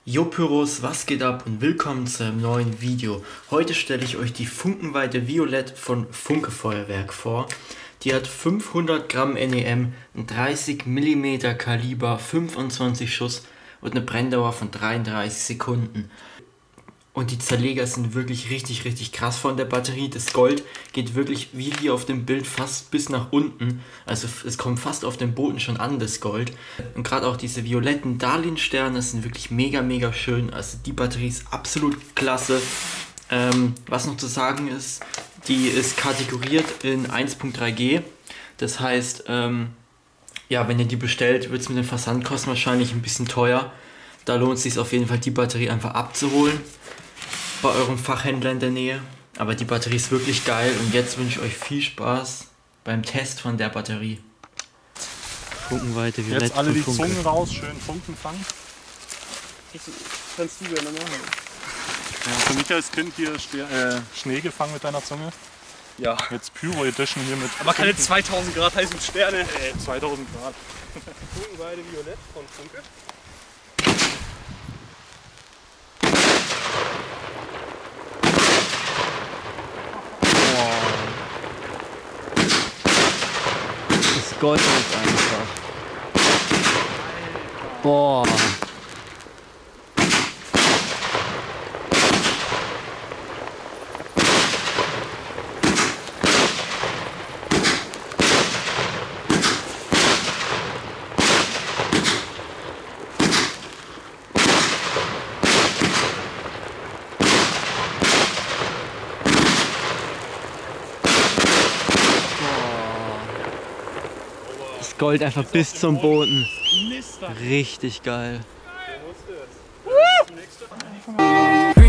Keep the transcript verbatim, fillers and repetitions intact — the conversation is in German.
Jo Pyros, was geht ab und willkommen zu einem neuen Video. Heute stelle ich euch die Funkenweite Violett von Funke Feuerwerk vor. Die hat fünfhundert Gramm N E M, ein dreißig Millimeter Kaliber, fünfundzwanzig Schuss und eine Brenndauer von dreiunddreißig Sekunden. Und die Zerleger sind wirklich richtig, richtig krass von der Batterie. Das Gold geht wirklich wie hier auf dem Bild fast bis nach unten. Also es kommt fast auf den Boden schon an, das Gold. Und gerade auch diese violetten Darlin-Sterne sind wirklich mega, mega schön. Also die Batterie ist absolut klasse. Ähm, was noch zu sagen ist, die ist kategoriert in eins Punkt drei G. Das heißt, ähm, ja, wenn ihr die bestellt, wird es mit den Versandkosten wahrscheinlich ein bisschen teuer. Da lohnt es sich auf jeden Fall, die Batterie einfach abzuholen bei eurem Fachhändler in der Nähe. Aber die Batterie ist wirklich geil und jetzt wünsche ich euch viel Spaß beim Test von der Batterie. Funkenweite Violett. Jetzt alle die Funke. Zungen raus, schön Funken fangen. Das kannst du gerne machen. Ja, für Michaels Kind hier äh, Schnee gefangen mit deiner Zunge. Ja. Jetzt Pyro Edition hier mit. Aber keine zweitausend Grad heißen Sterne. Äh, zweitausend Grad. Funkenweide Violett von Funke. Das Gold ist einfach. Boah. Das Gold einfach bis zum Boden. Richtig geil. Nächste.